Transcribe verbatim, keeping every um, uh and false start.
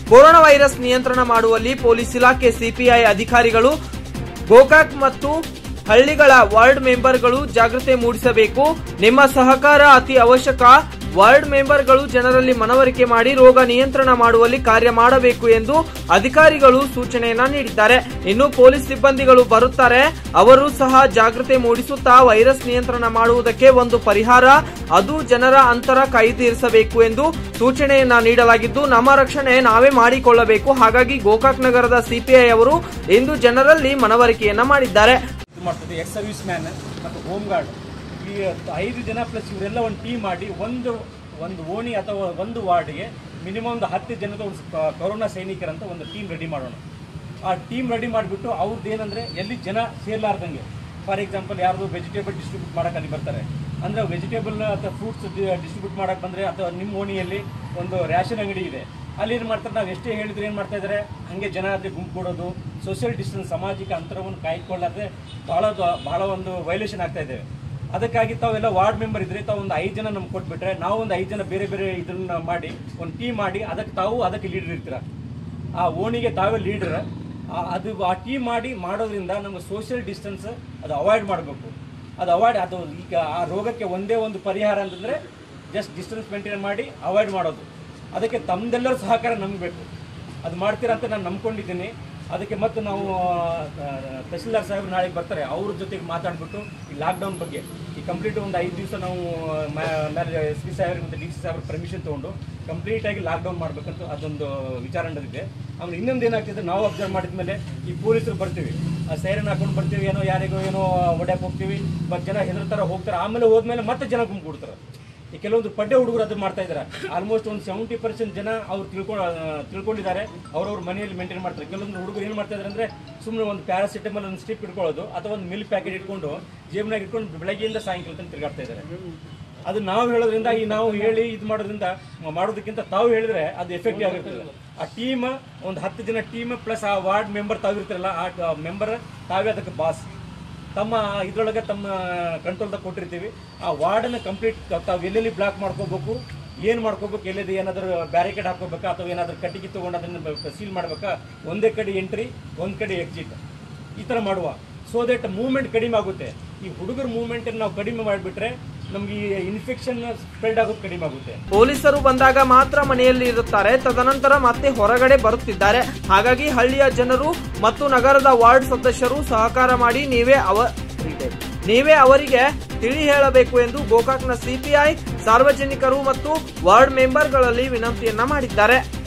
Corona virus ನಿಯಂತ್ರಣ ಮಾಡುವಲ್ಲಿ police ಇಲಾಖೆ ಸಿಪಿಐ ಅಧಿಕಾರಿಗಳು ಗೋಕಾಕ್ ಮತ್ತು ಹಳ್ಳಿಗಳ ವಾರ್ಡ್ ಮೆಂಬರ್ಗಳು ಜಾಗೃತಿ ಮೂಡಿಸಬೇಕು. ನಿಮ್ಮ ಸಹಕಾರ ಅತಿ ಅವಶ್ಯಕ. ವಾರ್ಡ್ ಮೆಂಬರ್ಗಳು ಜನರಲ್ಲಿ ಮನವರಿಕೆ ಮಾಡಿ ರೋಗ ನಿಯಂತ್ರಣ ಮಾಡುವಲ್ಲಿ ಕಾರ್ಯ ಮಾಡಬೇಕು ಎಂದು ಅಧಿಕಾರಿಗಳು ಸೂಚನೆಯನ್ನ ನೀಡಿದ್ದಾರೆ. ಇನ್ನು ಪೊಲೀಸ್ ಸಿಬ್ಬಂದಿಗಳು ಬರುತ್ತಾರೆ, ಅವರು ಸಹ ಜಾಗೃತಿ ಮೂಡಿಸುತ್ತಾ ವೈರಸ್ ನಿಯಂತ್ರಣ ಮಾಡುವುದಕ್ಕೆ ಒಂದು ಪರಿಹಾರ, ಅದು ಜನರ ಅಂತರ ಕಾಯ್ದಿರಿಸಬೇಕು ಎಂದು ಸೂಚನೆಯನ್ನ ನೀಡಲಾಗಿದ್ದು, ನಮ್ಮ ರಕ್ಷಣೆ ನಾವೇ ಮಾಡಿಕೊಳ್ಳಬೇಕು. ಹಾಗಾಗಿ ಗೋಕಾಕ್ ನಗರದ ಸಿಪಿಐ ಅವರು ಇಂದು ಜನರಲ್ಲಿ ಮನವರಿಕೆಯನ್ನ ಮಾಡಿದ್ದಾರೆ. ಎಕ್ಸ್ ಸರ್ವಿಸ್ ಮ್ಯಾನ್ ಮತ್ತು ಹೋಮ್ ಗಾರ್ಡ್ ಈ ಐದು ಜನ ಪ್ಲಸ್ ಇವರೆಲ್ಲ ಒಂದು ಟೀಮ್ ಮಾಡಿ ಒಂದು ಒಂದು ಓಣಿ ಅಥವಾ ಒಂದು ವಾರ್ಡ್ಗೆ ಮಿನಿಮಮ್ ಒಂದು ಹತ್ತು ಜನದ ಒಂದು ಕೊರೋನಾ ಸೈನಿಕರಂತ ಒಂದು ಟೀಮ್ ರೆಡಿ ಮಾಡೋಣ. ಆ ಟೀಮ್ ರೆಡಿ ಮಾಡಿಬಿಟ್ಟು ಅವ್ರದ್ದು ಏನಂದರೆ ಎಲ್ಲಿ ಜನ ಸೇರ್ಲಾರ್ದಂಗೆ, ಫಾರ್ ಎಕ್ಸಾಂಪಲ್ ಯಾರ್ದು ವೆಜಿಟೇಬಲ್ ಡಿಸ್ಟ್ರಿಬ್ಯೂಟ್ ಮಾಡೋಕೆ ಅಲ್ಲಿ ಬರ್ತಾರೆ ಅಂದರೆ ವೆಜಿಟೇಬಲ್ ಅಥವಾ ಫ್ರೂಟ್ಸ್ ಡಿಸ್ಟ್ರಿಬ್ಯೂಟ್ ಮಾಡೋಕೆ ಬಂದರೆ ಅಥವಾ ನಿಮ್ಮ ಓಣಿಯಲ್ಲಿ ಒಂದು ರ್ಯಾಷನ್ ಅಂಗಡಿ ಇದೆ, ಅಲ್ಲಿ ಏನು ಮಾಡ್ತಾರೆ, ನಾವು ಎಷ್ಟೇ ಹೇಳಿದ್ರೆ ಏನು ಮಾಡ್ತಾ ಇದ್ದಾರೆ, ಹಾಗೆ ಜನ ಅದೇ ಗುಂಪು ಕೊಡೋದು, ಸೋಷಿಯಲ್ ಡಿಸ್ಟೆನ್ಸ್ ಸಾಮಾಜಿಕ ಅಂತರವನ್ನು ಕಾಯ್ಕೊಳ್ಳದೆ ಭಾಳ ಭಾಳ ಒಂದು ವೈಲೇಷನ್ ಆಗ್ತಾ ಇದ್ದೇವೆ. ಅದಕ್ಕಾಗಿ ತಾವೆಲ್ಲ ವಾರ್ಡ್ ಮೆಂಬರ್ ಇದ್ರೆ ತಾವು ಒಂದು ಐದು ಜನ ನಮ್ಗೆ ಕೊಟ್ಬಿಟ್ರೆ ನಾವು ಒಂದು ಐದು ಜನ ಬೇರೆ ಬೇರೆ ಇದನ್ನ ಮಾಡಿ ಒಂದು ಟೀಮ್ ಮಾಡಿ ಅದಕ್ಕೆ ತಾವು ಅದಕ್ಕೆ ಲೀಡರ್ ಇರ್ತೀರ, ಆ ಓಣಿಗೆ ತಾವೇ ಲೀಡರ್. ಅದು ಆ ಟೀಮ್ ಮಾಡಿ ಮಾಡೋದ್ರಿಂದ ನಮ್ಗೆ ಸೋಷಿಯಲ್ ಡಿಸ್ಟೆನ್ಸ್ ಅದು ಅವಾಯ್ಡ್ ಮಾಡಬೇಕು. ಅದು ಅವಾಯ್ಡ್ ಅದು ಈಗ ಆ ರೋಗಕ್ಕೆ ಒಂದೇ ಒಂದು ಪರಿಹಾರ ಅಂತಂದರೆ ಜಸ್ಟ್ ಡಿಸ್ಟೆನ್ಸ್ ಮೇಂಟೈನ್ ಮಾಡಿ ಅವಾಯ್ಡ್ ಮಾಡೋದು. ಅದಕ್ಕೆ ತಮ್ಮದೆಲ್ಲರ ಸಹಕಾರ ನಮ್ಗೆ ಬೇಕು. ಅದು ಮಾಡ್ತೀರಾ ಅಂತ ನಾನು ನಂಬ್ಕೊಂಡಿದ್ದೀನಿ. ಅದಕ್ಕೆ ಮತ್ತು ನಾವು ತಹಸೀಲ್ದಾರ್ ಸಾಹೇಬ್ರು ನಾಳೆಗೆ ಬರ್ತಾರೆ, ಅವ್ರ ಜೊತೆಗೆ ಮಾತಾಡಿಬಿಟ್ಟು ಈ ಲಾಕ್ಡೌನ್ ಬಗ್ಗೆ ಈ ಕಂಪ್ಲೀಟ್ ಒಂದು ಐದು ದಿವಸ ನಾವು ಮೇಲೆ ಎಸ್ ಪಿ ಸಾಹೇಬ್ರಿಗೆ ಮತ್ತು ಡಿ ಸಿ ಸಾಹೇಬ್ರ ಪರ್ಮಿಷನ್ ತೊಗೊಂಡು ಕಂಪ್ಲೀಟಾಗಿ ಲಾಕ್ಡೌನ್ ಮಾಡಬೇಕಂತ ಅದೊಂದು ವಿಚಾರ ನಡೆದಿದೆ. ಆಮೇಲೆ ಇನ್ನೊಂದು ಏನಾಗ್ತಿದೆ, ನಾವು ಅಬ್ಸರ್ವ್ ಮಾಡಿದ ಮೇಲೆ ಈ ಪೊಲೀಸರು ಬರ್ತೀವಿ, ಸೈರನ್ ಹಾಕೊಂಡು ಬರ್ತೀವಿ, ಏನೋ ಯಾರಿಗೋ ಏನೋ ಹೊಡ್ಯಕ್ಕೆ ಹೋಗ್ತೀವಿ, ಮತ್ತು ಜನ ಹೆದರ್ತಾರೆ ಹೋಗ್ತಾರೆ, ಆಮೇಲೆ ಹೋದ್ಮೇಲೆ ಮತ್ತೆ ಜನ ಗುಂಪು ಕೊಡ್ತಾರೆ. ಈ ಕೆಲವೊಂದು ಪಡ್ಡೆ ಹುಡುಗರು ಅದು ಮಾಡ್ತಾ ಇದ್ದಾರೆ. ಆಲ್ಮೋಸ್ಟ್ ಒಂದು ಸೆವೆಂಟಿ ಪರ್ಸೆಂಟ್ ಜನ ಅವ್ರು ತಿಳ್ಕೊಂಡು ತಿಳ್ಕೊಂಡಿದ್ದಾರೆ, ಅವ್ರವ್ರ ಮನೆಯಲ್ಲಿ ಮೇಂಟೈನ್ ಮಾಡ್ತಾರೆ. ಕೆಲವೊಂದು ಹುಡುಗರು ಏನು ಮಾಡ್ತಾ ಇದ್ದಾರೆ ಅಂದರೆ ಸುಮ್ಮನೆ ಒಂದು ಪ್ಯಾರಾಸಿಟಮಲ್ ಒಂದು ಸ್ಟಿಪ್ ಇಟ್ಕೊಳ್ಳೋದು ಅಥವಾ ಒಂದು ಮಿಲ್ಕ್ ಪ್ಯಾಕೆಟ್ ಇಟ್ಕೊಂಡು ಜೇಬ್ನಾಗ ಇಟ್ಕೊಂಡು ಬೆಳಗ್ಗೆಯಿಂದ ಸಾಯಂಕಾಲ ತನಕ ತಿರುಗಾಡ್ತಾ ಇದ್ದಾರೆ. ಅದು ನಾವು ಹೇಳೋದ್ರಿಂದ ಈ ನಾವು ಹೇಳಿ ಇದು ಮಾಡೋದ್ರಿಂದ ಮಾಡೋದಕ್ಕಿಂತ ತಾವು ಹೇಳಿದ್ರೆ ಅದು ಎಫೆಕ್ಟಿವ್ ಆಗಿರ್ತದೆ. ಆ ಟೀಮ್ ಒಂದು ಹತ್ತು ಜನ ಟೀಮ್ ಪ್ಲಸ್ ಆ ವಾರ್ಡ್ ಮೆಂಬರ್ ತಾವಿರ್ತಾರಲ್ಲ, ಆ ಮೆಂಬರ್ ತಾವೇ ಅದಕ್ಕೆ ಬಾಸ್. ತಮ್ಮ ಇದರೊಳಗೆ ತಮ್ಮ ಕಂಟ್ರೋಲ್ದಾಗ ಕೊಟ್ಟಿರ್ತೀವಿ. ಆ ವಾರ್ಡನ್ನು ಕಂಪ್ಲೀಟ್ ತಾವು ಎಲ್ಲೆಲ್ಲಿ ಬ್ಲಾಕ್ ಮಾಡ್ಕೋಬೇಕು, ಏನು ಮಾಡ್ಕೋಬೇಕು, ಎಲ್ಲೆಲ್ಲಿ ಏನಾದರೂ ಬ್ಯಾರಿಕೇಡ್ ಹಾಕೋಬೇಕಾ ಅಥವಾ ಏನಾದರೂ ಕಟ್ಟಿಗೆ ತೊಗೊಂಡು ಅದನ್ನು ಸೀಲ್ ಮಾಡಬೇಕಾ, ಒಂದೇ ಕಡೆ ಎಂಟ್ರಿ ಒಂದು ಕಡೆ ಎಕ್ಸಿಟ್, ಈ ಥರ ಮಾಡುವ. ಸೊ ದಟ್ ಮೂವ್ಮೆಂಟ್ ಕಡಿಮೆ ಆಗುತ್ತೆ. ಈ ಹುಡುಗರ ಮೂವ್ಮೆಂಟನ್ನು ನಾವು ಕಡಿಮೆ ಮಾಡಿಬಿಟ್ರೆ ನಮ್ಗೆ ಈ ಇನ್ಫೆಕ್ಷನ್ ಸ್ಪ್ರೆಡ್ ಆಗೋದು ಕಡಿಮೆ ಆಗುತ್ತೆ. ಪೊಲೀಸರು ಬಂದಾಗ ಮಾತ್ರ ಮನೆಯಲ್ಲಿ ಇರುತ್ತಾರೆ, ತದನಂತರ ಮತ್ತೆ ಹೊರಗಡೆ ಬರುತ್ತಿದ್ದಾರೆ. ಹಾಗಾಗಿ ಹಳ್ಳಿಯ ಜನರು ಮತ್ತು ನಗರದ ವಾರ್ಡ್ ಸದಸ್ಯರು ಸಹಕಾರ ಮಾಡಿ ನೀವೇ ಅವ ನೀವೇ ಅವರಿಗೆ ತಿಳಿ ಹೇಳಬೇಕು ಎಂದು ಗೋಕಾಕ್ನ ಸಿಪಿಐ ಸಾರ್ವಜನಿಕರು ಮತ್ತು ವಾರ್ಡ್ ಮೆಂಬರ್ಗಳಲ್ಲಿ ವಿನಂತಿಯನ್ನ ಮಾಡಿದ್ದಾರೆ.